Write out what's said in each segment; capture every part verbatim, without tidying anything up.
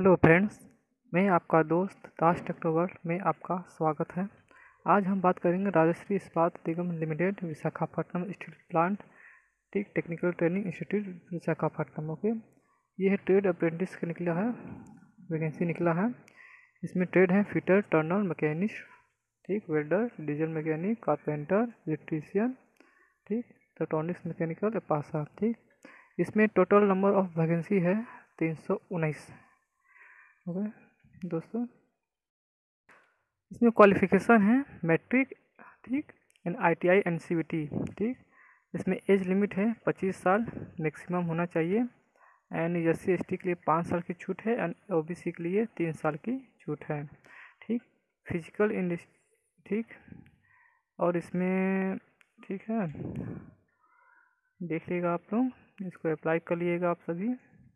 Hello friends, मैं आपका दोस्त दास टेक्नो वर्ल्ड में आपका स्वागत है। आज हम बात करेंगे Rajshree Ispat Nigam limited Visakhapatnam steel plant ठीक technical training institute Visakhapatnam. Okay, ये है ट्रेड अप्रेंटिस का निकला है, वैकेंसी निकला है। इसमें ट्रेड है फिटर, टर्नर, मैकेनिस्ट, ठीक welder, diesel mechanic, carpenter, electrician, ठीक इलेक्ट्रॉनिक्स मैकेनिकल, पासा। ठीक, इसमें टोटल नंबर ऑफ वैकेंसी है तीन सौ उन्नीस। ओके दोस्तों, इसमें क्वालिफिकेशन है मैट्रिक, ठीक एंड आईटीआई एंड सीवीटी। ठीक, इसमें एज लिमिट है पच्चीस साल मैक्सिमम होना चाहिए। And S C S T के लिए पाँच साल की छूट है एंड ओबीसी के लिए तीन साल की छूट है। ठीक, फिजिकल इन ठीक, और इसमें ठीक है, देख लीजिएगा आप लोग, इसको अप्लाई कर लीजिएगा आप सभी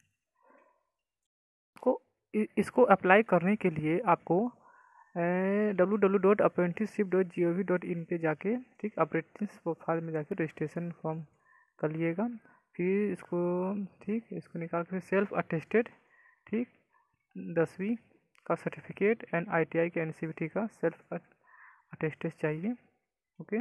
को। इसको अप्लाई करने के लिए आपको W W dot apprenticeship dot G O V dot in पर जाके ठीक अप्रेंटिस प्रोफाइल में जाके रजिस्ट्रेशन फॉर्म कर लिएगा। फिर इसको ठीक इसको निकाल कर सेल्फ अटेस्टेड ठीक दसवीं का सर्टिफिकेट एंड आईटीआई के एनसीवीटी का सेल्फ अटेस्टेड चाहिए। ओके,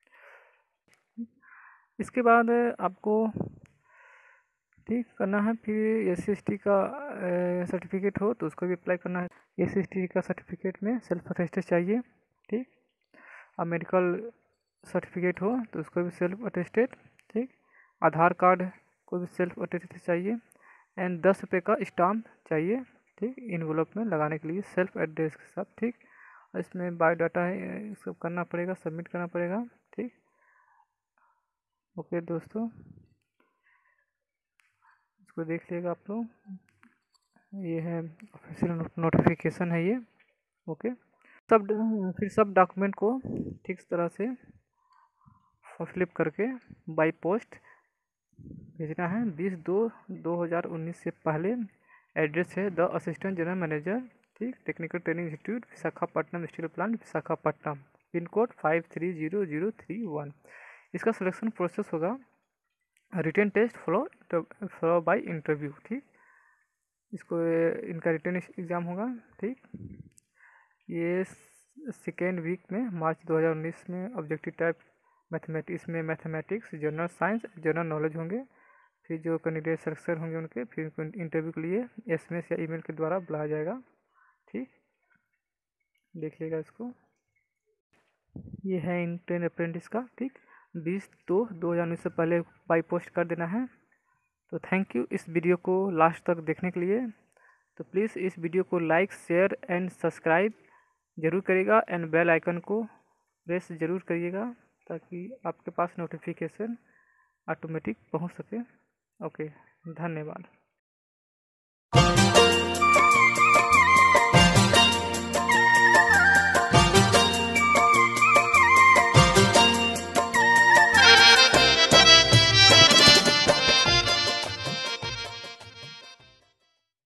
इसके बाद आपको ठीक करना है। फिर एस सी एस टी का सर्टिफिकेट हो तो उसको भी अप्लाई करना है। एस सी एस टी का सर्टिफिकेट में सेल्फ अटेस्टेड चाहिए। ठीक, अब मेडिकल सर्टिफिकेट हो तो उसको भी सेल्फ अटेस्टेड। ठीक, आधार कार्ड को भी सेल्फ अटेस्टेड चाहिए एंड दस रुपये का स्टाम्प चाहिए। ठीक, इन्वेलप में लगाने के लिए सेल्फ एड्रेस के साथ। ठीक, इसमें बायोडाटा है, सब करना पड़ेगा, सबमिट करना पड़ेगा। ठीक, ओके दोस्तों, इसको देख लिएगा आप लोग, ये है ऑफिशियल नोटिफिकेशन है ये। ओके, सब फिर सब डॉक्यूमेंट को ठीक तरह से फ्लिप करके बाई पोस्ट भेजना है बीस दो दो हज़ार उन्नीस से पहले। एड्रेस है द असिस्टेंट जनरल मैनेजर ठीक technical training institute Visakhapatnam steel plant Visakhapatnam, pin code five three zero zero three one. इसका सिलेक्शन प्रोसेस होगा written test follow follow by interview. ठीक, इसको इनका रिटन एग्ज़ाम होगा। ठीक, ये सेकेंड वीक में मार्च दो हज़ार उन्नीस में ऑब्जेक्टिव टाइप मैथमेटिक्स में mathematics, general science, general knowledge होंगे। फिर जो कैंडिडेट सेलेक्शन होंगे उनके फिर इंटरव्यू के लिए एसएमएस या ईमेल के द्वारा बुलाया जाएगा। ठीक, देख लीजिएगा इसको, ये है इंटर्न अप्रेंटिस का। ठीक, बीस दो दो हज़ार उन्नीस से पहले बाई पोस्ट कर देना है। तो थैंक यू इस वीडियो को लास्ट तक देखने के लिए। तो प्लीज़ इस वीडियो को लाइक, शेयर एंड सब्सक्राइब ज़रूर करिएगा एंड बेल आइकन को प्रेस ज़रूर करिएगा ताकि आपके पास नोटिफिकेशन ऑटोमेटिक पहुंच सके। ओके, धन्यवाद।